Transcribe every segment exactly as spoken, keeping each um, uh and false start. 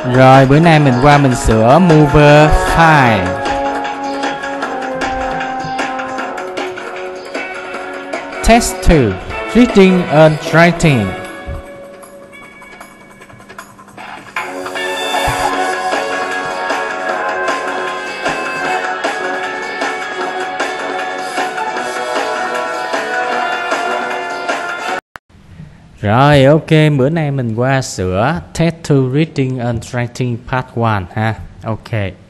Rồi bữa nay mình qua mình sửa mover file. Test two, reading and writing. Rồi ok, bữa nay mình qua sửa Test two Reading and Writing Part one ha. Ok.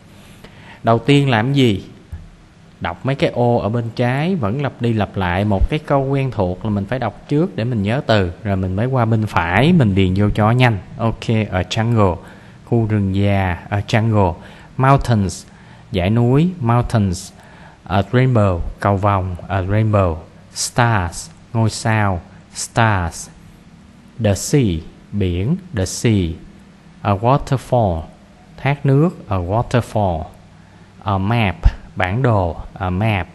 Đầu tiên làm gì? Đọc mấy cái ô ở bên trái vẫn lặp đi lặp lại một cái câu quen thuộc là mình phải đọc trước để mình nhớ từ, rồi mình mới qua bên phải mình điền vô cho nhanh. Ok, a jungle, khu rừng già, a jungle. Mountains, dãy núi, mountains. A rainbow, cầu vồng, a rainbow. Stars, ngôi sao, stars. The sea, biển, the sea. A waterfall, thác nước, a waterfall. A map, bản đồ, a map.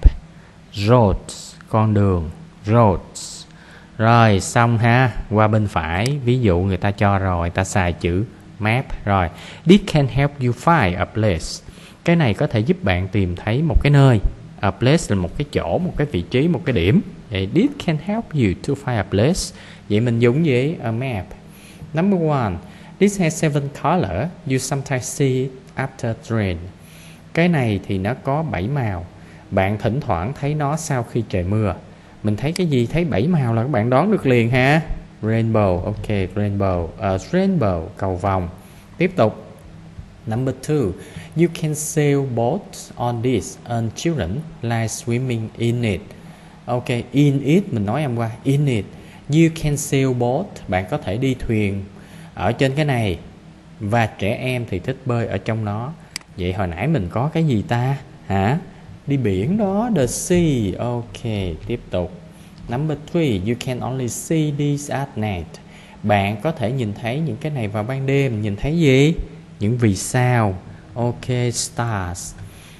Roads, con đường, roads. Rồi xong ha. Qua bên phải, ví dụ người ta cho rồi, ta xài chữ map. Rồi, this can help you find a place. Cái này có thể giúp bạn tìm thấy một cái nơi. A place là một cái chỗ, một cái vị trí, một cái điểm. Vậy this can help you to find a place. Vậy mình dùng gì? A map. Number one, this has seven colors. You sometimes see it after rain. Cái này thì nó có bảy màu. Bạn thỉnh thoảng thấy nó sau khi trời mưa. Mình thấy cái gì thấy bảy màu là các bạn đoán được liền ha. Rainbow, ok, rainbow. A rainbow, cầu vồng. Tiếp tục. Number two, you can sail boats on this and children like swimming in it. Ok, in it mình nói em qua, in it. You can sail boat, bạn có thể đi thuyền ở trên cái này. Và trẻ em thì thích bơi ở trong nó. Vậy hồi nãy mình có cái gì ta? Hả? Đi biển đó, the sea. Ok, tiếp tục. Number three, you can only see these at night. Bạn có thể nhìn thấy những cái này vào ban đêm. Nhìn thấy gì? Những vì sao. Ok, stars.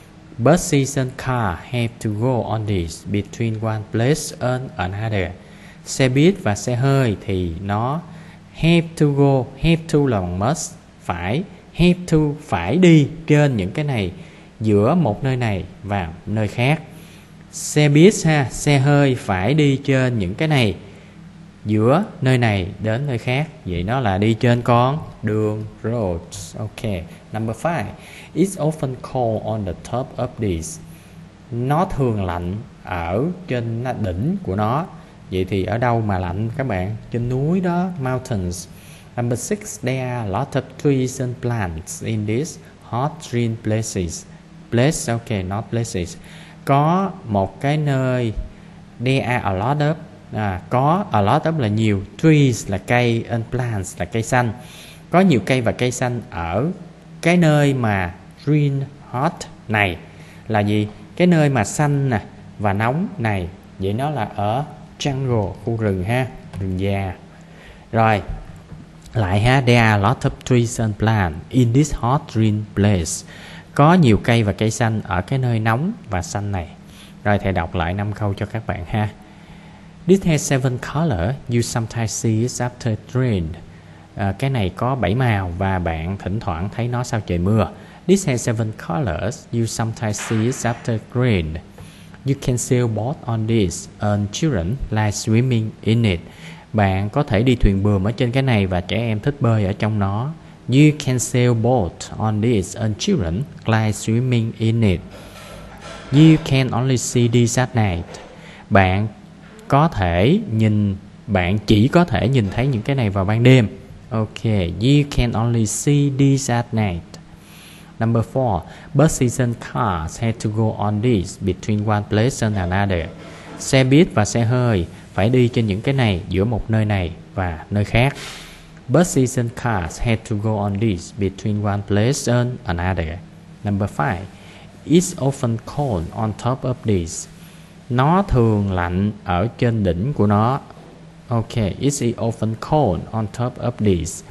Bus season car have to go on this between one place and another. Xe buýt và xe hơi thì nó have to go. Have to là bằng must, phải. Have to, phải đi trên những cái này, giữa một nơi này và nơi khác. Xe buýt ha, xe hơi phải đi trên những cái này, giữa nơi này đến nơi khác. Vậy nó là đi trên con đường, roads. Ok. Number five, it's often cold on the top of this. Nó thường lạnh ở trên đỉnh của nó. Vậy thì ở đâu mà lạnh các bạn? Trên núi đó, mountains. Number six, there are a lot of trees and plants in these hot green places. Place, ok, not places. Có một cái nơi, there are a lot of, à, có a lot of là nhiều, trees là cây, and plants là cây xanh. Có nhiều cây và cây xanh ở cái nơi mà green, hot này là gì? Cái nơi mà xanh nè và nóng này. Vậy nó là ở jungle, khu rừng ha, rừng già. Rồi, lại ha, there are a lot of trees and plants in this hot green place. Có nhiều cây và cây xanh ở cái nơi nóng và xanh này. Rồi thầy đọc lại năm câu cho các bạn ha. This has seven colors. You sometimes see it after rain. À, cái này có bảy màu và bạn thỉnh thoảng thấy nó sau trời mưa. This has seven colors. You sometimes see it after rain. You can sail boat on this and children like swimming in it. Bạn có thể đi thuyền buồm ở trên cái này và trẻ em thích bơi ở trong nó. You can sail boat on this and children like swimming in it. You can only see this at night. Bạn có thể nhìn, bạn chỉ có thể nhìn thấy những cái này vào ban đêm. Ok, you can only see this at night. Number four, bus season cars had to go on this between one place and another. Xe buýt và xe hơi phải đi trên những cái này giữa một nơi này và nơi khác. Bus season cars had to go on this between one place and another. Number five, it's often cold on top of this. Nó thường lạnh ở trên đỉnh của nó. Ok, it's often cold on top of this.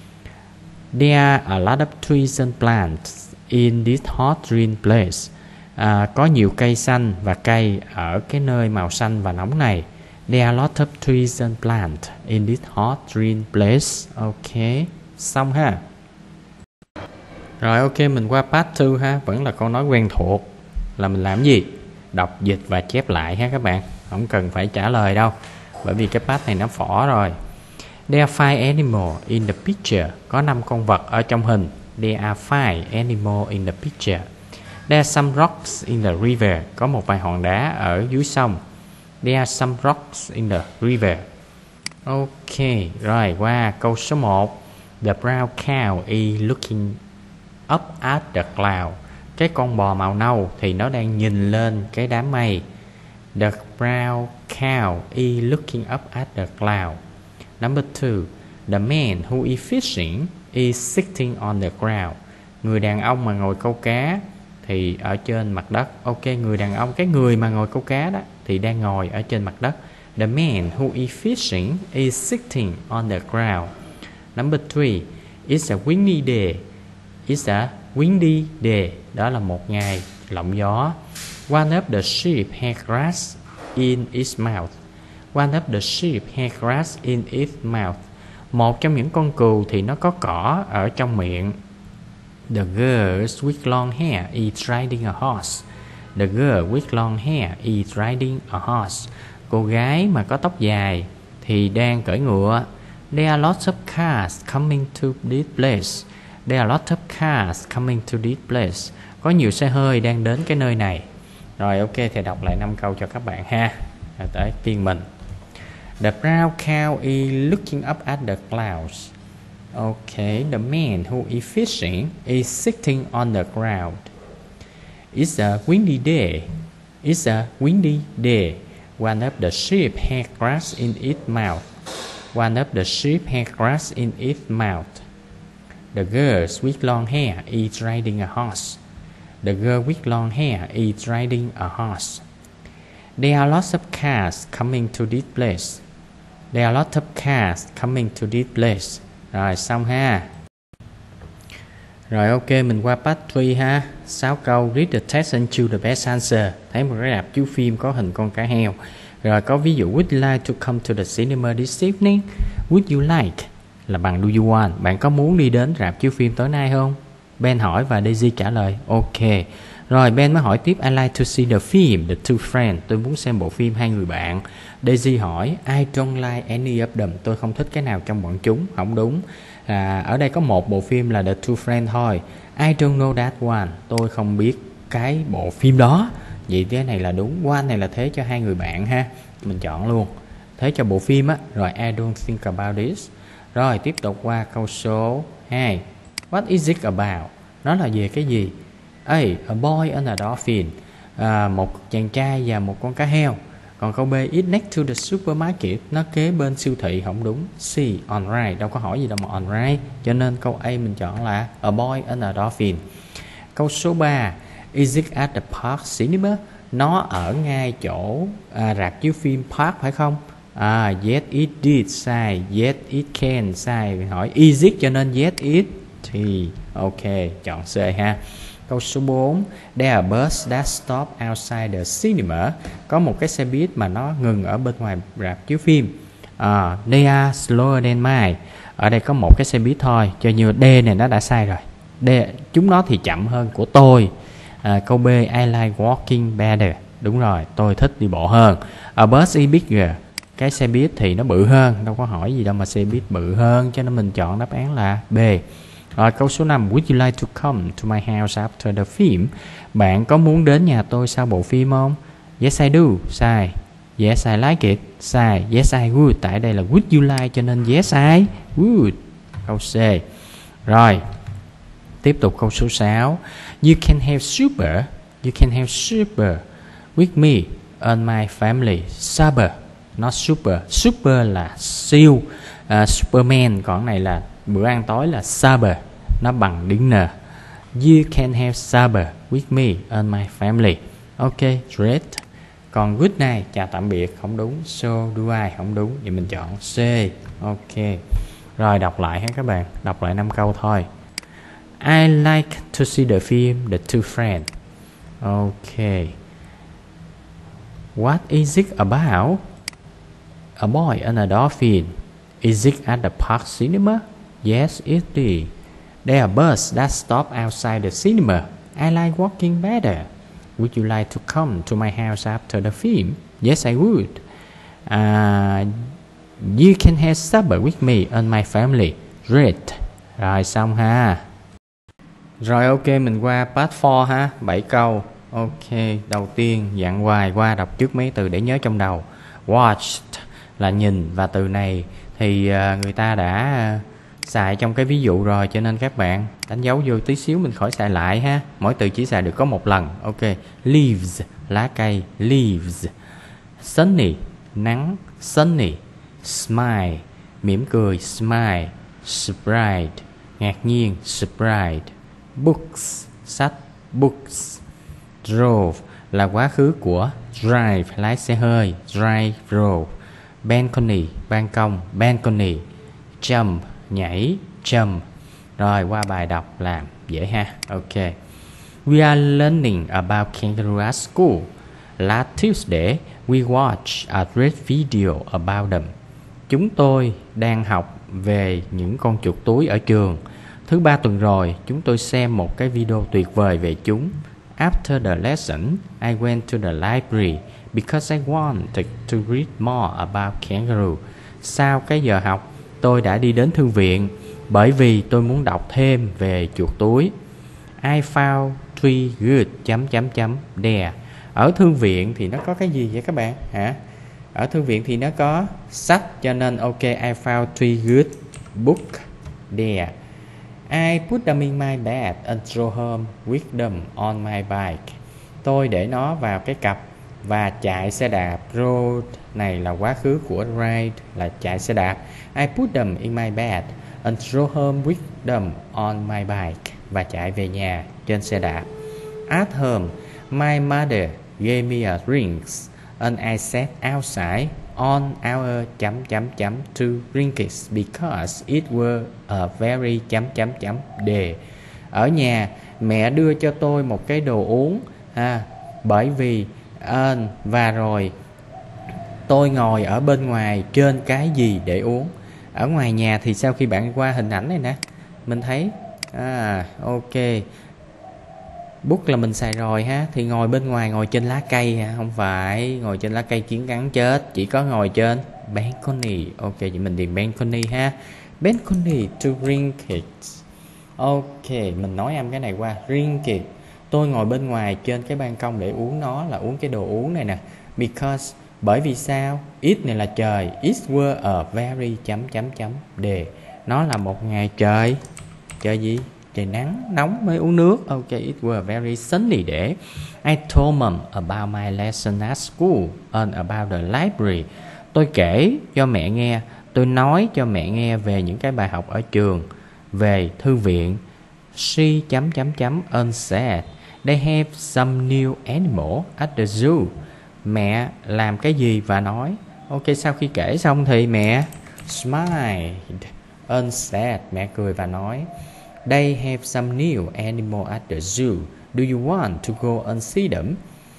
There are a lot of trees and plants in this hot green place. À, có nhiều cây xanh và cây ở cái nơi màu xanh và nóng này. There are a lot of trees and plants in this hot green place. Ok, xong ha. Rồi ok, mình qua part hai ha. Vẫn là câu nói quen thuộc. Là mình làm gì? Đọc, dịch và chép lại ha các bạn. Không cần phải trả lời đâu, bởi vì cái part này nó phỏ rồi. There are five animals in the picture. Có năm con vật ở trong hình. There are five animals in the picture. There are some rocks in the river. Có một vài hòn đá ở dưới sông. There are some rocks in the river. Ok, rồi qua câu số một. The brown cow is looking up at the cloud. Cái con bò màu nâu thì nó đang nhìn lên cái đám mây. The brown cow is looking up at the cloud. Number two. The man who is fishing is sitting on the ground. Người đàn ông mà ngồi câu cá thì ở trên mặt đất. Ok, người đàn ông, cái người mà ngồi câu cá đó thì đang ngồi ở trên mặt đất. The man who is fishing is sitting on the ground. Number three. It's a windy day. It's a windy day. Đó là một ngày lộng gió. One of the sheep had grass in its mouth. One of the sheep had grass in its mouth. Một trong những con cừu thì nó có cỏ ở trong miệng. The girl with long hair is riding a horse. The girl with long hair is riding a horse. Cô gái mà có tóc dài thì đang cưỡi ngựa. There are lots of cars coming to this place. There are lots of cars coming to this place. Có nhiều xe hơi đang đến cái nơi này. Rồi ok, thì đọc lại năm câu cho các bạn ha. Rồi tới phiên mình. The brown cow is looking up at the clouds. Okay, the man who is fishing is sitting on the ground. It's a windy day. It's a windy day. One of the sheep had grass in its mouth. One of the sheep had grass in its mouth. The girl with long hair is riding a horse. The girl with long hair is riding a horse. There are lots of cars coming to this place. There are lots of cars coming to this place. Rồi xong ha. Rồi ok, mình qua part ba ha. Sáu câu, read the text and choose the best answer. Thấy một cái rạp chiếu phim có hình con cá heo. Rồi có ví dụ, would you like to come to the cinema this evening? Would you like là bằng do you want. Bạn có muốn đi đến rạp chiếu phim tối nay không? Ben hỏi và Daisy trả lời ok. Rồi Ben mới hỏi tiếp, I like to see the film The Two Friends. Tôi muốn xem bộ phim Hai Người Bạn. Daisy hỏi, I don't like any of them. Tôi không thích cái nào trong bọn chúng. Không đúng. À, ở đây có một bộ phim là The Two Friends thôi. I don't know that one. Tôi không biết cái bộ phim đó. Vậy cái này là đúng. One này là thế cho Hai Người Bạn ha. Mình chọn luôn. Thế cho bộ phim á. Rồi I don't think about this. Rồi tiếp tục qua câu số hai. What is it about? Nó là về cái gì? A. A boy and a dolphin. À, một chàng trai và một con cá heo. Còn câu B, it's next to the supermarket. Nó kế bên siêu thị. Không đúng. C. On right. Đâu có hỏi gì đâu mà on right. Cho nên câu A mình chọn là a boy and a dolphin. Câu số ba. Is it at the park cinema? Nó ở ngay chỗ à, rạp chiếu phim park phải không? À, yes it did. Sai. Yes it can. Sai. Hỏi is it cho nên yes it. Thì ok, chọn C ha. Câu số bốn. There are bus that stop outside the cinema. Có một cái xe buýt mà nó ngừng ở bên ngoài rạp chiếu phim. À, they are slower than mine. Ở đây có một cái xe buýt thôi. Cho như D này nó đã sai rồi. D, chúng nó thì chậm hơn của tôi. À, câu B, I like walking better. Đúng rồi, tôi thích đi bộ hơn. A bus is bigger. Cái xe buýt thì nó bự hơn. Đâu có hỏi gì đâu mà xe buýt bự hơn. Cho nên mình chọn đáp án là B. Rồi câu số năm. Would you like to come to my house after the film? Bạn có muốn đến nhà tôi sau bộ phim không? Yes I do. Sai. Yes I like it. Sai. Yes I would. Tại đây là would you like cho nên yes I would. Câu C. Rồi. Tiếp tục câu số sáu. You can have super. You can have super with me and my family. Super. Not super. Super là siêu. Uh, Superman. Còn này là bữa ăn tối là supper. Nó bằng dinner. You can have supper with me and my family. Ok, great. Còn good night, chào tạm biệt, không đúng. So do I, không đúng. Vậy mình chọn C. Ok. Rồi đọc lại ha các bạn. Đọc lại năm câu thôi. I like to see the film The Two Friends. Ok. What is it about? A boy and a dolphin. Is it at the park cinema? Yes, it is. There are bus that stop outside the cinema. I like walking better. Would you like to come to my house after the film? Yes, I would. Uh, you can have supper with me and my family. Great. Rồi xong ha. Rồi ok, mình qua part four ha, bảy câu. Ok, đầu tiên dặn hoài qua đọc trước mấy từ để nhớ trong đầu. Watched là nhìn, và từ này thì uh, người ta đã uh, xài trong cái ví dụ rồi, cho nên các bạn đánh dấu vô tí xíu mình khỏi xài lại ha. Mỗi từ chỉ xài được có một lần. Ok, leaves lá cây, leaves. Sunny nắng, sunny. Smile mỉm cười, smile. Surprised ngạc nhiên, surprised. Books sách, books. Drove là quá khứ của drive lái xe hơi, drive drove. Balcony ban công, balcony. Jump nhảy, jump. Rồi qua bài đọc làm dễ ha. Ok. We are learning about kangaroo at school. Last Tuesday we watched a great video about them. Chúng tôi đang học về những con chuột túi ở trường. Thứ ba tuần rồi chúng tôi xem một cái video tuyệt vời về chúng. After the lesson, I went to the library because I wanted to read more about kangaroo. Sau cái giờ học, tôi đã đi đến thư viện bởi vì tôi muốn đọc thêm về chuột túi. I found three good chấm chấm chấm there. Ở thư viện thì nó có cái gì vậy các bạn? Hả? Ở thư viện thì nó có sách, cho nên ok, I found three good book there. I put them in my bag and drove home with them on my bike. Tôi để nó vào cái cặp và chạy xe đạp. Rode này là quá khứ của ride là chạy xe đạp. I put them in my bag and drove home with them on my bike. Và chạy về nhà trên xe đạp. At home, my mother gave me a rings and I sat outside on our chấm chấm chấm to drink it because it were a very chấm chấm chấm day. Ở nhà mẹ đưa cho tôi một cái đồ uống ha, bởi vì uh, và rồi tôi ngồi ở bên ngoài trên cái gì để uống. Ở ngoài nhà thì sau khi bạn qua hình ảnh này nè, mình thấy à, ok, bút là mình xài rồi ha, thì ngồi bên ngoài, ngồi trên lá cây ha, không phải ngồi trên lá cây kiến cắn chết, chỉ có ngồi trên balcony. Ok, vậy mình điền balcony ha, balcony to drink it. Ok, mình nói âm cái này qua drink it. Tôi ngồi bên ngoài trên cái ban công để uống nó, là uống cái đồ uống này nè. Because bởi vì sao? It này là trời, it were a very chấm chấm chấm day. Nó là một ngày trời trời gì? Trời nắng nóng mới uống nước. Ok, it were very sunny day. I told mom about my lesson at school and about the library. Tôi kể cho mẹ nghe, tôi nói cho mẹ nghe về những cái bài học ở trường, về thư viện. She chấm chấm chấm and said they have some new animal at the zoo. Mẹ làm cái gì và nói. Ok, sau khi kể xong thì mẹ smiled and said, mẹ cười và nói, they have some new animal at the zoo. Do you want to go and see them?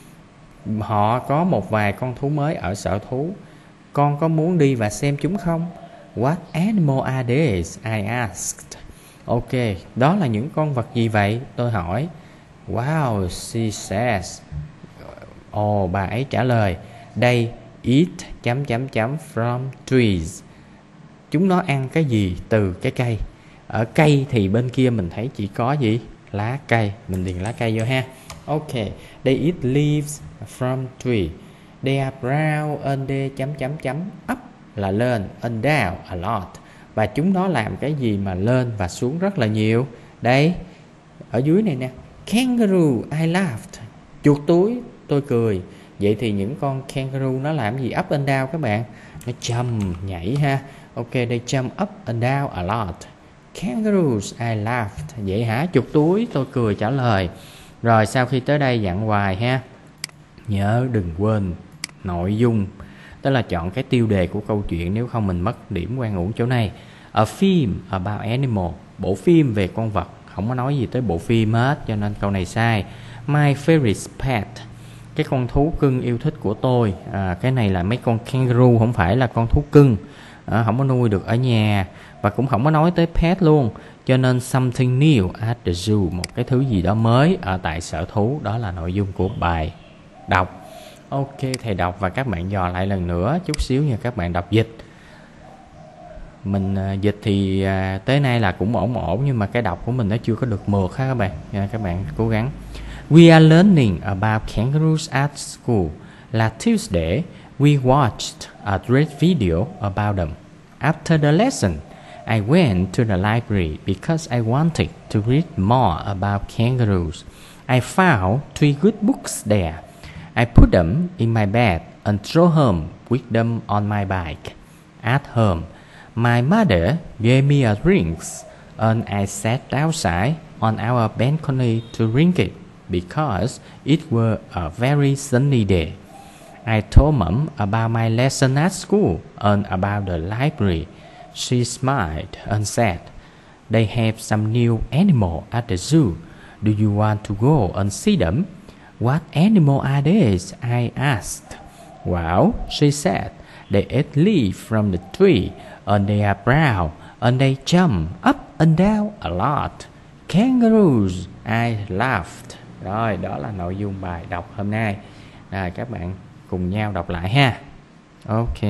Họ có một vài con thú mới ở sở thú. Con có muốn đi và xem chúng không? What animal are these? I asked. Ok, đó là những con vật gì vậy? Tôi hỏi. Wow, she says. Ồ, bà ấy trả lời. They eat chấm chấm chấm from trees. Chúng nó ăn cái gì từ cái cây. Ở cây thì bên kia mình thấy chỉ có gì? Lá cây. Mình điền lá cây vô ha. Ok, they eat leaves from tree. They are brown and they chấm chấm chấm up là lên, and down a lot. Và chúng nó làm cái gì mà lên và xuống rất là nhiều? Đây, ở dưới này nè. Kangaroo, I laughed. Chuột túi, tôi cười. Vậy thì những con kangaroo nó làm gì up and down các bạn? Nó jump, nhảy ha. Ok, they jump up and down a lot. Kangaroos, I laughed. Vậy hả? Chuột túi, tôi cười trả lời. Rồi sau khi tới đây dặn hoài ha, nhớ đừng quên nội dung, tức là chọn cái tiêu đề của câu chuyện, nếu không mình mất điểm quan uổng chỗ này. A film about animal, bộ phim về con vật. Không có nói gì tới bộ phim hết, cho nên câu này sai. My favorite pet, cái con thú cưng yêu thích của tôi. À, cái này là mấy con kangaroo, không phải là con thú cưng. à, không có nuôi được ở nhà, và cũng không có nói tới pet luôn. Cho nên something new at the zoo, một cái thứ gì đó mới ở tại sở thú, đó là nội dung của bài đọc. Ok, thầy đọc và các bạn dò lại lần nữa chút xíu nha các bạn. Đọc dịch mình uh, dịch thì uh, tới nay là cũng ổn ổn, nhưng mà cái đọc của mình nó chưa có được mượt ha các bạn. Nha, các bạn cố gắng. We are learning about kangaroos at school. Last Tuesday we watched a great video about them. After the lesson, I went to the library because I wanted to read more about kangaroos. I found three good books there. I put them in my bag and drove home with them on my bike. At home, my mother gave me a drink, and I sat outside on our balcony to drink it because it was a very sunny day. I told Mom about my lesson at school and about the library. She smiled and said, "They have some new animal at the zoo. Do you want to go and see them?" "What animal are these?" I asked. "Well," she said, "they eat leaves from the tree, and they are brown, and they jump up and down a lot. Kangaroos." I laughed. Rồi, đó là nội dung bài đọc hôm nay. Rồi, các bạn cùng nhau đọc lại ha. Ok.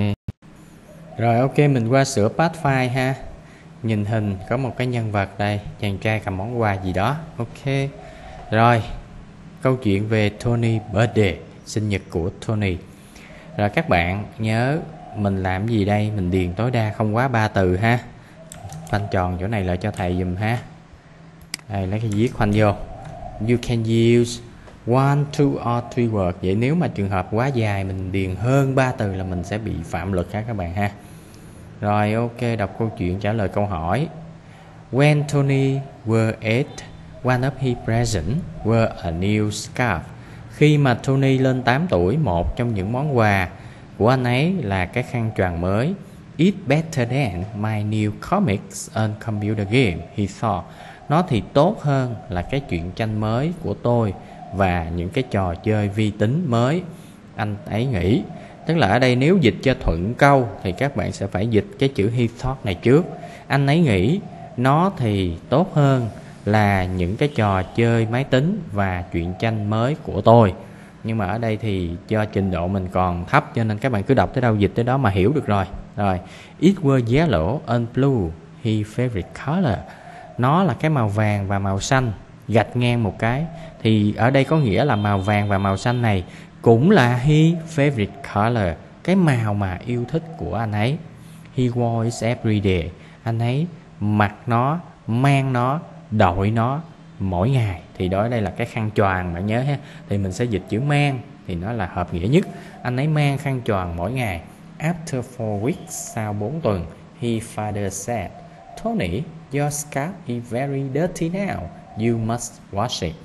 Rồi, ok, mình qua sửa Pathfinder ha. Nhìn hình có một cái nhân vật đây, chàng trai cầm món quà gì đó. Ok. Rồi, câu chuyện về Tony birthday, sinh nhật của Tony. Rồi các bạn nhớ mình làm gì đây? Mình điền tối đa không quá ba từ ha. Khoanh tròn chỗ này lại cho thầy dùm ha. Đây, lấy cái viết khoanh vô. You can use one, two or three words. Vậy nếu mà trường hợp quá dài mình điền hơn ba từ là mình sẽ bị phạm luật ha các bạn ha. Rồi ok, đọc câu chuyện, trả lời câu hỏi. When Tony was eight, one of his presents were a new scarf. Khi mà Tony lên tám tuổi, một trong những món quà của anh ấy là cái khăn choàng mới. It's better than my new comics and computer game, he thought. Nó thì tốt hơn là cái truyện tranh mới của tôi và những cái trò chơi vi tính mới, anh ấy nghĩ. Tức là ở đây nếu dịch cho thuận câu thì các bạn sẽ phải dịch cái chữ he thought này trước. Anh ấy nghĩ nó thì tốt hơn là những cái trò chơi máy tính và truyện tranh mới của tôi. Nhưng mà ở đây thì do trình độ mình còn thấp cho nên các bạn cứ đọc tới đâu dịch tới đó mà hiểu được rồi. Rồi, it was yellow and blue, his favorite color. Nó là cái màu vàng và màu xanh, gạch ngang một cái. Thì ở đây có nghĩa là màu vàng và màu xanh này cũng là his favorite color, cái màu mà yêu thích của anh ấy. He wore it every day. Anh ấy mặc nó, mang nó, đội nó mỗi ngày. Thì đó đây là cái khăn choàng bạn nhớ ha. Thì mình sẽ dịch chữ mang thì nó là hợp nghĩa nhất. Anh ấy mang khăn choàng mỗi ngày. After four weeks, sau bốn tuần, his father said, "Tony, your scarf is very dirty now. You must wash it."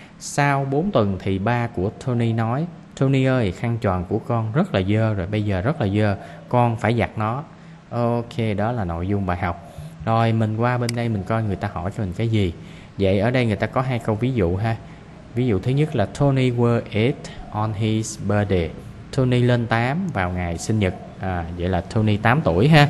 Sau bốn tuần thì ba của Tony nói, Tony ơi, khăn choàng của con rất là dơ rồi, bây giờ rất là dơ, con phải giặt nó. Ok, đó là nội dung bài học. Rồi mình qua bên đây mình coi người ta hỏi cho mình cái gì. Vậy ở đây người ta có hai câu ví dụ ha. Ví dụ thứ nhất là Tony was eight on his birthday. Tony lên tám vào ngày sinh nhật. À, vậy là Tony tám tuổi ha.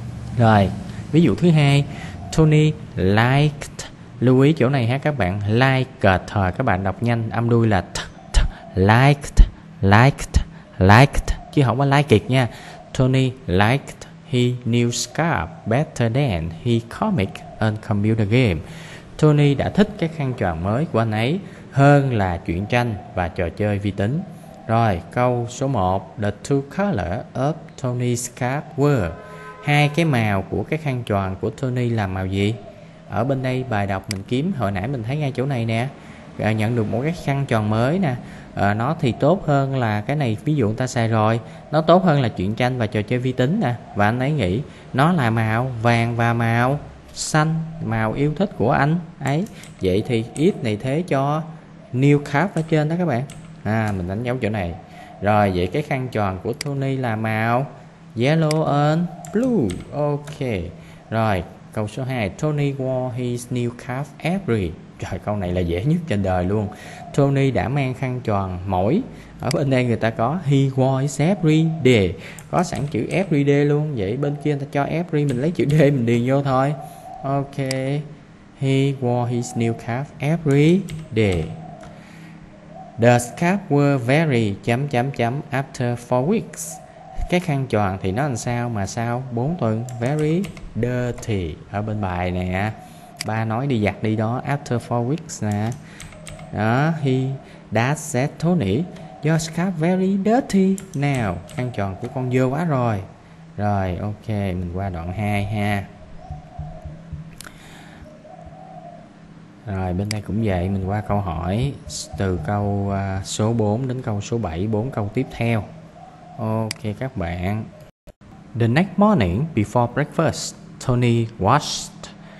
Rồi, ví dụ thứ hai, Tony liked. Lưu ý chỗ này ha các bạn, like thời các bạn đọc nhanh, âm đuôi là t, t, liked, liked, liked chứ không có like it nha. Tony liked his new scarf better than his comic and computer game. Tony đã thích cái khăn choàng mới của anh ấy hơn là truyện tranh và trò chơi vi tính. Rồi, câu số một, the two colors of Tony's scarf were. Hai cái màu của cái khăn choàng của Tony là màu gì? Ở bên đây bài đọc mình kiếm, hồi nãy mình thấy ngay chỗ này nè, à, nhận được một cái khăn tròn mới nè, à, nó thì tốt hơn là cái này, ví dụ người ta xài rồi, nó tốt hơn là truyện tranh và trò chơi vi tính nè, và anh ấy nghĩ nó là màu vàng và màu xanh, màu yêu thích của anh ấy. Vậy thì ít này thế cho new scarf ở trên đó các bạn, à mình đánh dấu chỗ này. Rồi vậy cái khăn tròn của Tony là màu yellow and blue. Ok. Rồi câu số hai, Tony wore his new scarf every Trời, câu này là dễ nhất trên đời luôn. Tony đã mang khăn choàng mỗi. Ở bên đây người ta có he was every day, có sẵn chữ every day luôn. Vậy bên kia người ta cho every, mình lấy chữ D mình điền vô thôi. Ok, he wore his new cap every day. The scarf were very chấm chấm chấm after four weeks. Cái khăn choàng thì nó làm sao mà sau bốn tuần? Very dirty. Ở bên bài nè, ba nói đi giặt đi đó. After four weeks nè. Đó, he that said Tony, your scarf very dirty now. Khăn choàng của con dơ quá rồi. Rồi, ok, mình qua đoạn hai ha. Rồi bên đây cũng vậy, mình qua câu hỏi từ câu uh, số bốn đến câu số bảy, bốn câu tiếp theo. Ok các bạn. The next morning before breakfast, Tony washed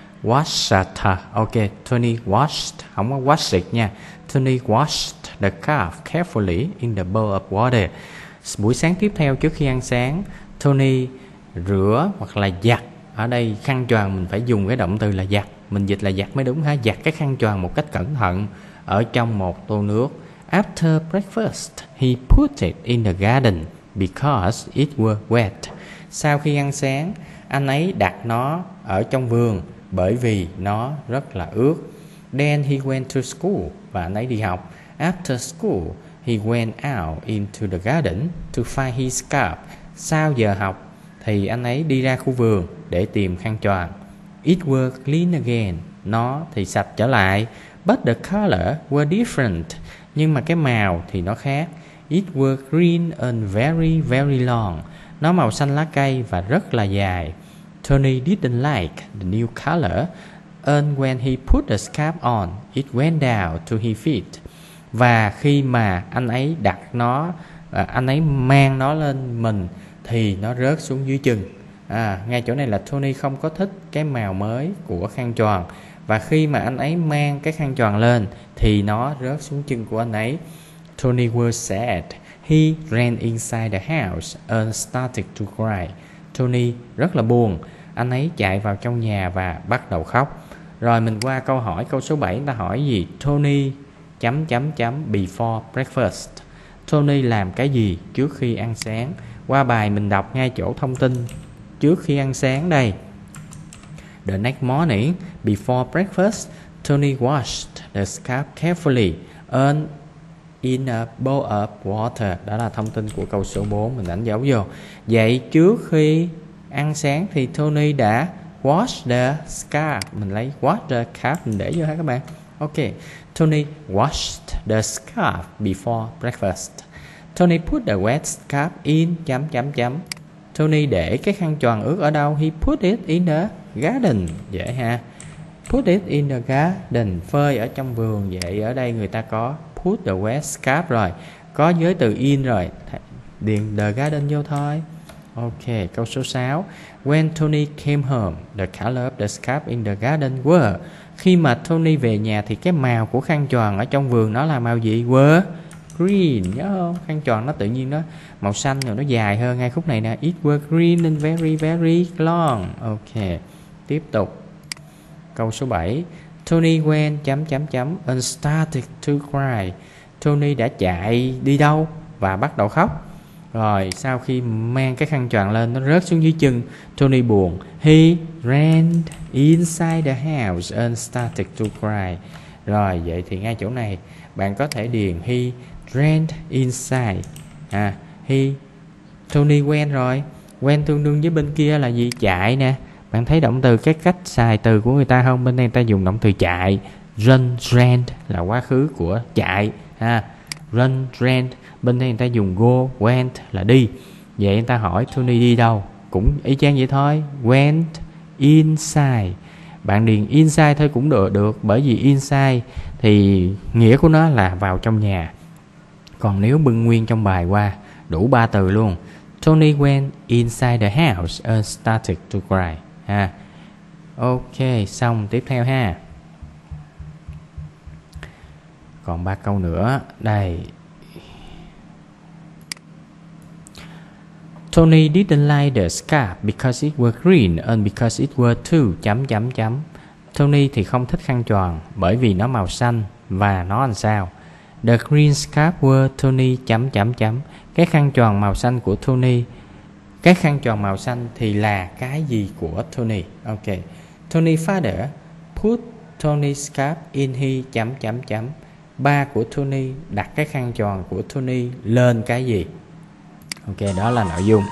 washed ok Tony washed, không có wash it nha. Tony washed the calf carefully in the bowl of water. Buổi sáng tiếp theo trước khi ăn sáng, Tony rửa hoặc là giặt. Ở đây khăn choàng mình phải dùng cái động từ là giặt, mình dịch là giặt mới đúng ha. Giặt cái khăn choàng một cách cẩn thận ở trong một tô nước. After breakfast, he put it in the garden because it was wet. Sau khi ăn sáng, anh ấy đặt nó ở trong vườn bởi vì nó rất là ướt. Then he went to school, và anh ấy đi học. After school, he went out into the garden to find his scarf. Sau giờ học thì anh ấy đi ra khu vườn để tìm khăn choàng. It was clean again. Nó thì sạch trở lại. But the color were different. Nhưng mà cái màu thì nó khác. It was green and very very long. Nó màu xanh lá cây và rất là dài. Tony didn't like the new color, and when he put the scarf on, it went down to his feet. Và khi mà anh ấy đặt nó, anh ấy mang nó lên mình thì nó rớt xuống dưới chân. À, ngay chỗ này là Tony không có thích cái màu mới của khăn choàng. Và khi mà anh ấy mang cái khăn choàng lên thì nó rớt xuống chân của anh ấy. Tony was sad. He ran inside the house and started to cry. Tony rất là buồn. Anh ấy chạy vào trong nhà và bắt đầu khóc. Rồi mình qua câu hỏi, câu số bảy, người ta hỏi gì? Tony chấm chấm chấm before breakfast. Tony làm cái gì trước khi ăn sáng? Qua bài mình đọc ngay chỗ thông tin trước khi ăn sáng đây. The next morning before breakfast, Tony washed the scarf carefully and in a bowl of water. Đó là thông tin của câu số bốn, mình đánh dấu vô. Vậy trước khi ăn sáng thì Tony đã wash the scarf. Mình lấy wash the scarf mình để vô ha các bạn. Ok, Tony washed the scarf before breakfast. Tony put the wet scarf in chấm chấm chấm. Tony để cái khăn choàng ướt ở đâu? He put it in the garden. Dễ ha. Put it in the garden, phơi ở trong vườn. Vậy ở đây người ta có put the wet scarf rồi, có với từ in rồi, điền the garden vô thôi. Ok, câu số sáu. When Tony came home, the color of the scarf in the garden were. Khi mà Tony về nhà thì cái màu của khăn choàng ở trong vườn nó là màu gì? Were green, nhớ không? Khăn choàng nó tự nhiên nó màu xanh rồi, nó dài hơn. Ngay khúc này nè, it was green and very very long. Ok, tiếp tục. Câu số bảy. Tony went chấm chấm chấm and started to cry. Tony đã chạy đi đâu và bắt đầu khóc. Rồi sau khi mang cái khăn choàng lên nó rớt xuống dưới chân, Tony buồn. He ran inside the house and started to cry. Rồi vậy thì ngay chỗ này bạn có thể điền he ran inside. À, he Tony went rồi. Went tương đương với bên kia là gì? Chạy nè. Bạn thấy động từ, cái cách xài từ của người ta không? Bên đây người ta dùng động từ chạy. Run, ran là quá khứ của chạy. Ha. Run, ran. Bên đây người ta dùng go, went là đi. Vậy người ta hỏi Tony đi đâu? Cũng y chang vậy thôi. Went inside. Bạn điền inside thôi cũng được, được. Bởi vì inside thì nghĩa của nó là vào trong nhà. Còn nếu bưng nguyên trong bài qua, đủ ba từ luôn. Tony went inside the house and started to cry. Ha. Ok, xong tiếp theo ha. Còn ba câu nữa. Đây. Tony didn't like the scarf because it was green and because it was too chấm chấm chấm. Tony thì không thích khăn choàng bởi vì nó màu xanh và nó làm sao? The green scarf were Tony chấm chấm chấm. Cái khăn choàng màu xanh của Tony. Cái khăn choàng màu xanh thì là cái gì của Tony? Ok. Tony father put Tony's scarf in he chấm chấm chấm. Ba của Tony đặt cái khăn choàng của Tony lên cái gì? Ok, đó là nội dung.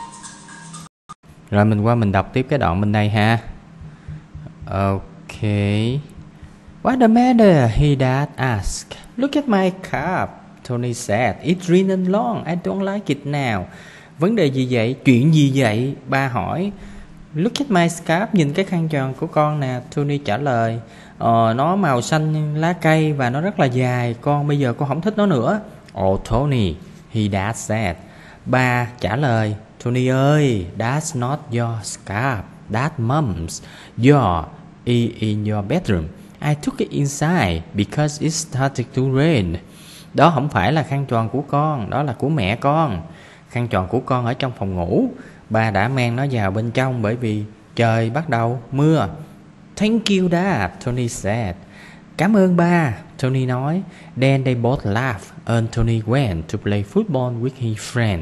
Rồi mình qua mình đọc tiếp cái đoạn bên đây ha. Ok. What the matter? He dad asked. Look at my cup. Tony said. It's written long. I don't like it now. Vấn đề gì vậy? Chuyện gì vậy? Ba hỏi. Look at my scarf. Nhìn cái khăn choàng của con nè. Tony trả lời. Ờ, nó màu xanh lá cây và nó rất là dài. Con bây giờ con không thích nó nữa. Oh Tony, he dad said. Ba trả lời. Tony ơi, that's not your scarf. That's mom's. Your is in your bedroom. I took it inside because it started to rain. Đó không phải là khăn choàng của con, đó là của mẹ con. Khăn choàng của con ở trong phòng ngủ. Ba đã mang nó vào bên trong bởi vì trời bắt đầu mưa. Thank you dad, Tony said. Cảm ơn ba, Tony nói. Then they both laughed and Tony went to play football with his friend.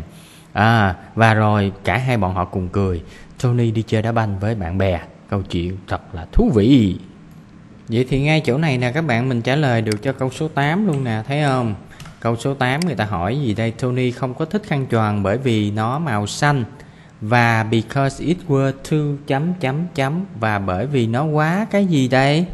À, và rồi cả hai bọn họ cùng cười. Tony đi chơi đá banh với bạn bè. Câu chuyện thật là thú vị. Vậy thì ngay chỗ này nè các bạn, mình trả lời được cho câu số tám luôn nè, thấy không? Câu số tám người ta hỏi gì đây? Tony không có thích khăn choàng bởi vì nó màu xanh. Và because it were too chấm chấm chấm. Và bởi vì nó quá cái gì đây?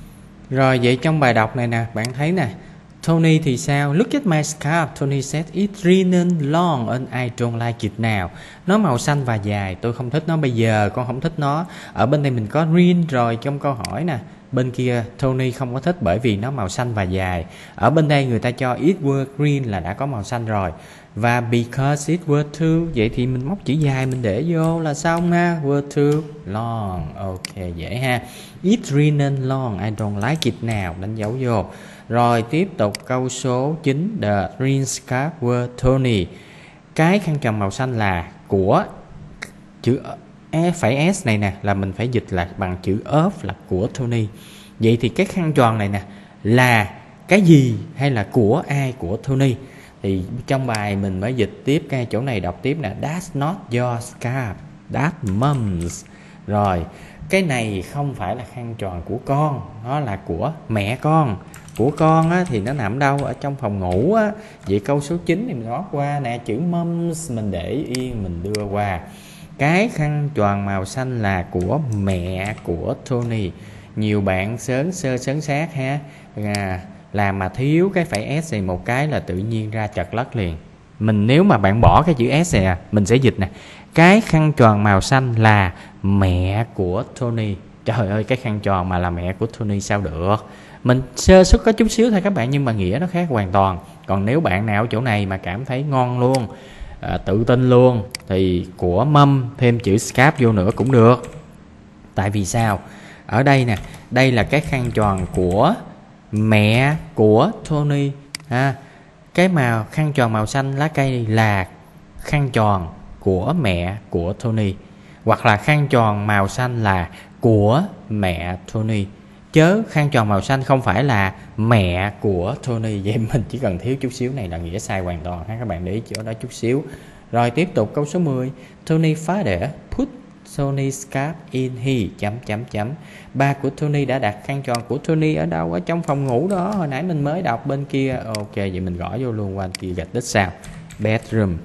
Rồi vậy trong bài đọc này nè, bạn thấy nè, Tony thì sao? Look at my scarf. Tony said it's written long and I don't like it now. Nó màu xanh và dài, tôi không thích nó bây giờ, con không thích nó. Ở bên đây mình có green rồi trong câu hỏi nè. Bên kia Tony không có thích bởi vì nó màu xanh và dài. Ở bên đây người ta cho it were green là đã có màu xanh rồi. Và because it were too, vậy thì mình móc chữ dài mình để vô là xong ha. Were too long. Ok, dễ ha. It's written long, I don't like it now. Đánh dấu vô. Rồi tiếp tục câu số chín. The green scarf were Tony. Cái khăn choàng màu xanh là của chữ E phải S này nè, là mình phải dịch là bằng chữ of là của Tony. Vậy thì cái khăn choàng này nè là cái gì hay là của ai của Tony? Thì trong bài mình mới dịch tiếp cái chỗ này, đọc tiếp nè. That's not your scarf, that's mom's. Rồi cái này không phải là khăn choàng của con, nó là của mẹ con. Của con á, thì nó nằm đâu? Ở trong phòng ngủ á. Vậy câu số chín thì mình ngó qua nè, chữ mom's mình để yên, mình đưa qua. Cái khăn choàng màu xanh là của mẹ của Tony. Nhiều bạn sớn sơ sớn sát ha, à, làm mà thiếu cái phải S này một cái là tự nhiên ra chật lất liền. Mình nếu mà bạn bỏ cái chữ S này à, mình sẽ dịch nè. Cái khăn choàng màu xanh là mẹ của Tony. Trời ơi, cái khăn choàng mà là mẹ của Tony sao được? Mình sơ xuất có chút xíu thôi các bạn, nhưng mà nghĩa nó khác hoàn toàn. Còn nếu bạn nào ở chỗ này mà cảm thấy ngon luôn, à, tự tin luôn, thì của mâm thêm chữ scarf vô nữa cũng được. Tại vì sao? Ở đây nè, đây là cái khăn choàng của mẹ của Tony ha. Cái màu khăn choàng màu xanh lá cây là khăn choàng của mẹ của Tony. Hoặc là khăn choàng màu xanh là của mẹ Tony. Chớ khăn choàng màu xanh không phải là mẹ của Tony. Vậy mình chỉ cần thiếu chút xíu này là nghĩa sai hoàn toàn ha. Các bạn để ý chỗ đó chút xíu. Rồi tiếp tục câu số mười. Tony father put Tony's scarf in he chấm chấm chấm. Ba của Tony đã đặt khăn choàng của Tony ở đâu? Ở trong phòng ngủ đó. Hồi nãy mình mới đọc bên kia. Ok, vậy mình gõ vô luôn qua kia gạch đích sao? Bedroom.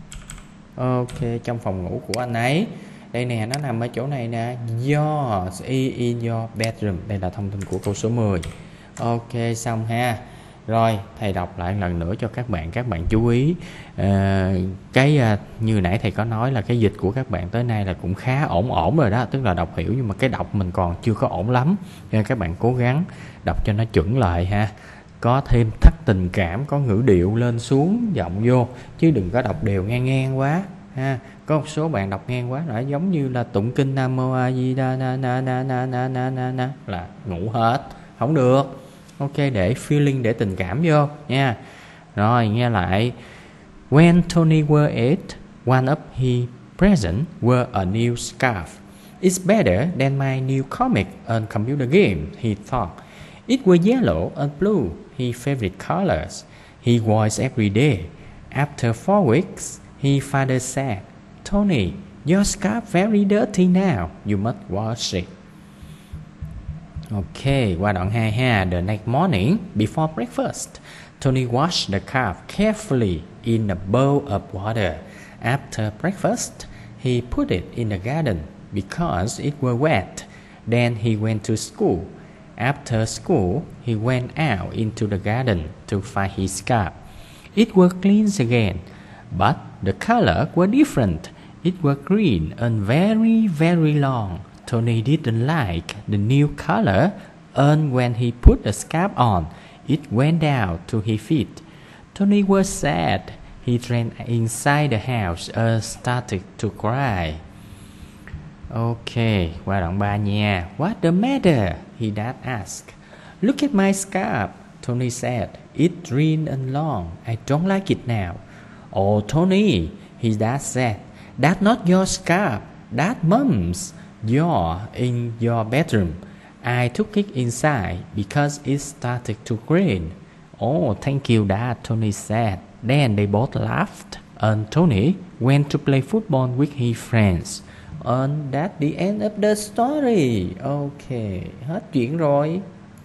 Ok, trong phòng ngủ của anh ấy. Đây nè, nó nằm ở chỗ này nè. Yours is in your bedroom. Đây là thông tin của câu số mười. Ok, xong ha. Rồi, thầy đọc lại lần nữa cho các bạn. Các bạn chú ý. à, Cái à, như nãy thầy có nói là cái dịch của các bạn tới nay là cũng khá ổn ổn rồi đó. Tức là đọc hiểu nhưng mà cái đọc mình còn chưa có ổn lắm. Nên các bạn cố gắng đọc cho nó chuẩn lại ha. Có thêm thắt tình cảm, có ngữ điệu lên xuống giọng vô. Chứ đừng có đọc đều ngang ngang quá ha. Có một số bạn đọc ngang quá rồi, giống như là tụng kinh Nam Mô A Di Đà na na na na na na na na là ngủ hết, không được. Ok, để feeling, để tình cảm vô nha. Rồi nghe lại. When Tony were eight, one of his presents were a new scarf. It's better than my new comic and computer game, he thought. It was yellow and blue, his favorite colors. He wore it every day. After four weeks, his father said, Tony, your scarf very dirty now. You must wash it. Ok, qua đoạn hai ha. The next morning, before breakfast, Tony washed the scarf carefully in a bowl of water. After breakfast, he put it in the garden because it was wet. Then he went to school. After school, he went out into the garden to find his scarf. It was clean again, but the color was different. It was green and very, very long. Tony didn't like the new color, and when he put the scarf on, it went down to his feet. Tony was sad. He ran inside the house and started to cry. Ok, qua đoạn ba nha. What the matter? His dad asked. Look at my scarf, Tony said. It's green and long. I don't like it now. Oh, Tony, his dad said. That's not your scarf. That's Mom's. You're in your bedroom. I took it inside because it started to rain. Oh, thank you, Dad, Tony said. Then they both laughed, and Tony went to play football with his friends. And that's the end of the story. Ok, hết chuyện rồi.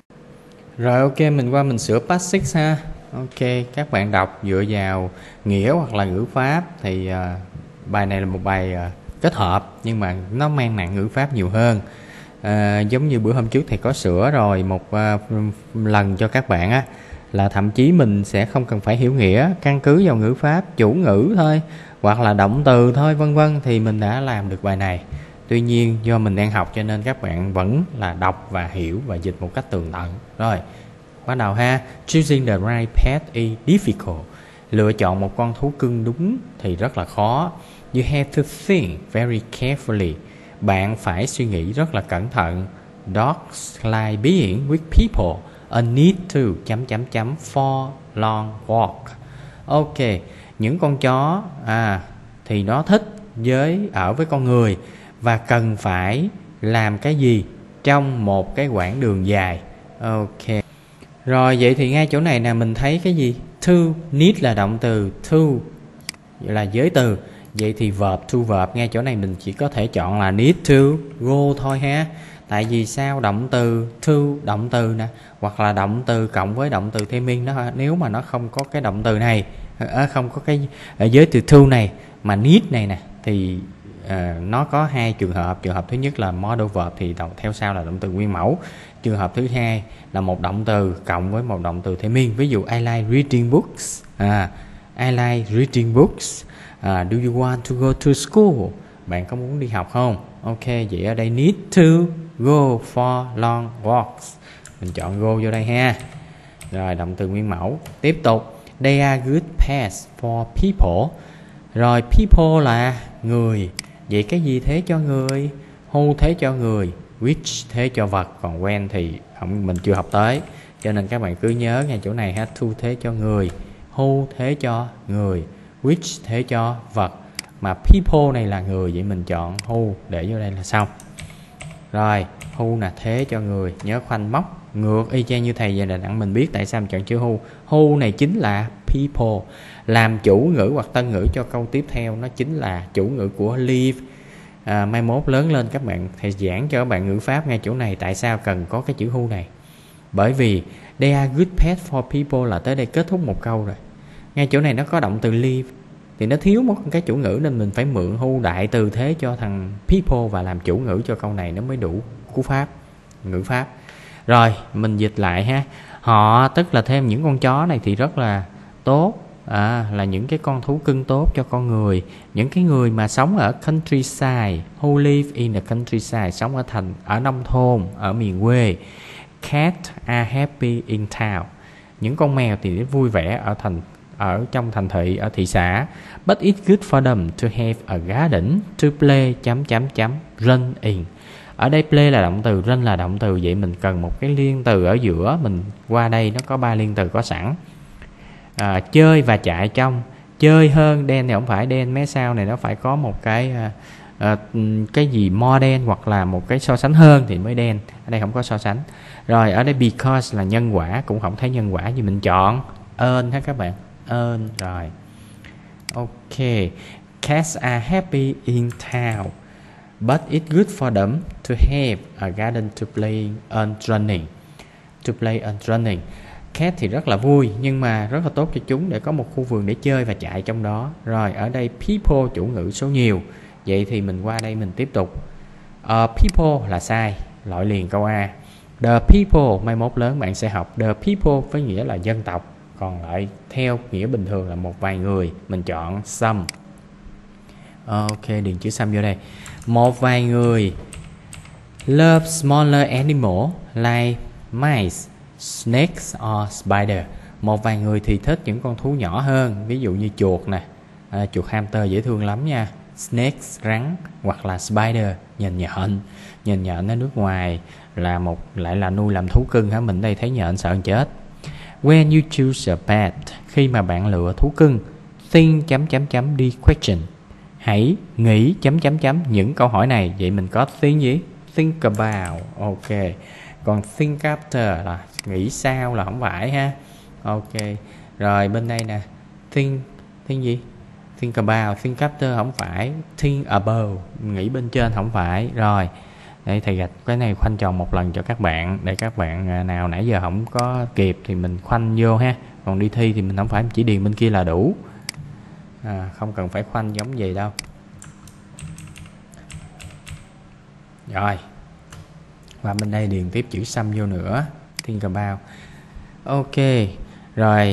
Rồi ok, mình qua mình sửa past six ha. Ok, các bạn đọc dựa vào nghĩa hoặc là ngữ pháp thì uh, bài này là một bài uh, kết hợp nhưng mà nó mang nặng ngữ pháp nhiều hơn. Uh, giống như bữa hôm trước thì có sửa rồi một uh, lần cho các bạn á, là thậm chí mình sẽ không cần phải hiểu nghĩa, căn cứ vào ngữ pháp, chủ ngữ thôi hoặc là động từ thôi vân vân thì mình đã làm được bài này. Tuy nhiên do mình đang học cho nên các bạn vẫn là đọc và hiểu và dịch một cách tường tận. Rồi, bắt đầu ha. Choosing the right pet is difficult. Lựa chọn một con thú cưng đúng thì rất là khó. You have to think very carefully. Bạn phải suy nghĩ rất là cẩn thận. Dogs like being with people and need to chấm chấm chấm for long walk. Ok, những con chó à, thì nó thích với ở với con người và cần phải làm cái gì trong một cái quãng đường dài. Ok. Rồi vậy thì ngay chỗ này nè mình thấy cái gì? To, need là động từ, to là giới từ. Vậy thì verb to verb ngay chỗ này mình chỉ có thể chọn là need to go thôi ha. Tại vì sao? Động từ to, động từ nè, hoặc là động từ cộng với động từ thêm in đó. Nếu mà nó không có cái động từ này, à, không có cái giới từ to này mà need này nè thì à, nó có hai trường hợp. Trường hợp thứ nhất là modal verb thì đầu theo sau là động từ nguyên mẫu. Trường hợp thứ hai là một động từ cộng với một động từ thêm in. Ví dụ I like reading books. À, I like reading books. À, do you want to go to school? Bạn có muốn đi học không? Ok, vậy ở đây need to go for long walks. Mình chọn go vô đây ha. Rồi động từ nguyên mẫu. Tiếp tục. They are good pets for people. Rồi people là người. Vậy cái gì thế cho người? Who thế cho người. Which thế cho vật. Còn when thì không, mình chưa học tới. Cho nên các bạn cứ nhớ ngay chỗ này ha. To thế cho người. Who thế cho người. Which thế cho vật. Mà people này là người. Vậy mình chọn who để vô đây là xong. Rồi who là thế cho người. Nhớ khoanh móc ngược y chang như thầy vậy là đặng mình biết tại sao mình chọn chữ who. Who này chính là people. Làm chủ ngữ hoặc tân ngữ cho câu tiếp theo nó chính là chủ ngữ của live. À, mai mốt lớn lên các bạn thầy giảng cho các bạn ngữ pháp ngay chỗ này. Tại sao cần có cái chữ who này? Bởi vì they are good pets for people là tới đây kết thúc một câu rồi. Ngay chỗ này nó có động từ live thì nó thiếu một cái chủ ngữ nên mình phải mượn who đại từ thế cho thằng people và làm chủ ngữ cho câu này nó mới đủ cú pháp, ngữ pháp. Rồi mình dịch lại ha. Họ tức là thêm những con chó này thì rất là tốt, à, là những cái con thú cưng tốt cho con người. Những cái người mà sống ở countryside, who live in the countryside, sống ở thành, ở nông thôn, ở miền quê. Cats are happy in town. Những con mèo thì vui vẻ ở thành, ở trong thành thị, ở thị xã. But it's good for them to have a garden to play chấm chấm chấm run in. Ở đây play là động từ, run là động từ. Vậy mình cần một cái liên từ ở giữa. Mình qua đây nó có ba liên từ có sẵn. À, chơi và chạy trong. Chơi hơn, đen thì không phải đen, mé sau này nó phải có một cái à, cái gì more than hoặc là một cái so sánh hơn thì mới than. Ở đây không có so sánh. Rồi ở đây because là nhân quả, cũng không thấy nhân quả gì, mình chọn ơn ha các bạn, ơn. Rồi ok, cats are happy in town but it's good for them to have a garden to play and running. To play and running. Cat thì rất là vui nhưng mà rất là tốt cho chúng để có một khu vườn để chơi và chạy trong đó. Rồi ở đây people chủ ngữ số nhiều, vậy thì mình qua đây mình tiếp tục. uh, People là sai, loại liền câu A. The people, mai mốt lớn bạn sẽ học the people với nghĩa là dân tộc, còn lại theo nghĩa bình thường là một vài người, mình chọn some. Ok, điền chữ some vô đây. Một vài người love smaller animal like mice, snakes or spider. Một vài người thì thích những con thú nhỏ hơn, ví dụ như chuột nè, à, chuột hamster dễ thương lắm nha, snakes rắn, hoặc là spider nhện nhện. Nhện nhện ở nước ngoài là một lại là nuôi làm thú cưng hả, mình đây thấy nhện sợ chết. When you choose a pet, khi mà bạn lựa thú cưng, think chấm chấm chấm đi question. Hãy nghĩ chấm chấm chấm những câu hỏi này. Vậy mình có think gì? Think about. Ok. Còn think after là nghĩ sao là không phải ha. Ok. Rồi bên đây nè, think think gì? Think about, think after không phải, think above, nghĩ bên trên không phải. Rồi. Đây thầy gạch cái này khoanh tròn một lần cho các bạn, để các bạn nào nãy giờ không có kịp thì mình khoanh vô ha. Còn đi thi thì mình không phải chỉ điền bên kia là đủ. À, không cần phải khoanh giống vậy đâu. Rồi. Và bên đây điền tiếp chữ some vô nữa. Think about. Ok. Rồi.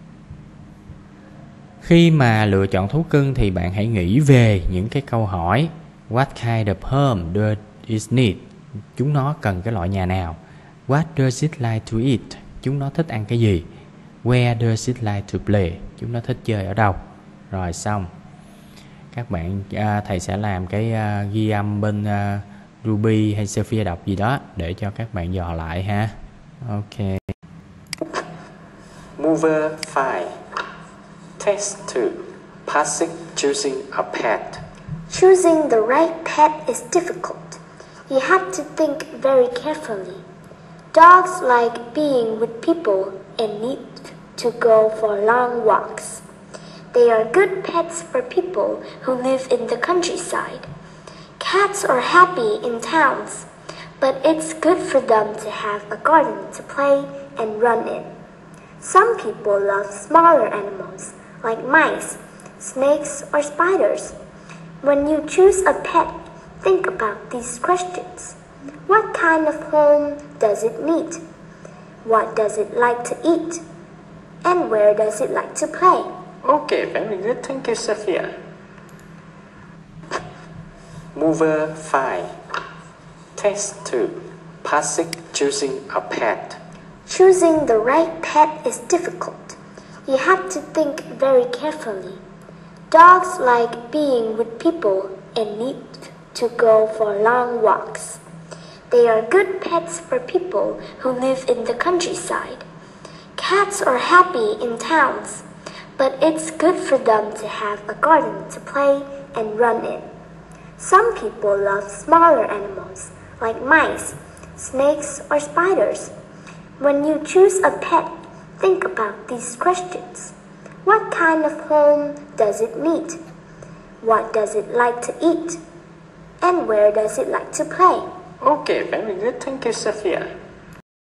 Khi mà lựa chọn thú cưng thì bạn hãy nghĩ về những cái câu hỏi. What kind of home does it need? Chúng nó cần cái loại nhà nào? What does it like to eat? Chúng nó thích ăn cái gì? Where does it like to play? Chúng nó thích chơi ở đâu? Rồi xong. Các bạn à, thầy sẽ làm cái à, ghi âm bên à, Ruby hay Sophia đọc gì đó để cho các bạn dò lại ha. Ok. Mover five. Test two. Passing choosing a pet. Choosing the right pet is difficult. You have to think very carefully. Dogs like being with people and need to go for long walks. They are good pets for people who live in the countryside. Cats are happy in towns, but it's good for them to have a garden to play and run in. Some people love smaller animals like mice, snakes, or spiders. When you choose a pet, think about these questions. What kind of home does it need? What does it like to eat? And where does it like to play? Okay, very good. Thank you, Sophia. Mover five. Test two. Passing choosing a pet. Choosing the right pet is difficult. You have to think very carefully. Dogs like being with people and need to go for long walks. They are good pets for people who live in the countryside. Cats are happy in towns, but it's good for them to have a garden to play and run in. Some people love smaller animals like mice, snakes, or spiders. When you choose a pet, think about these questions. What kind of home does it need? What does it like to eat? And where does it like to play? Okay, very good. Thank you, Sophia.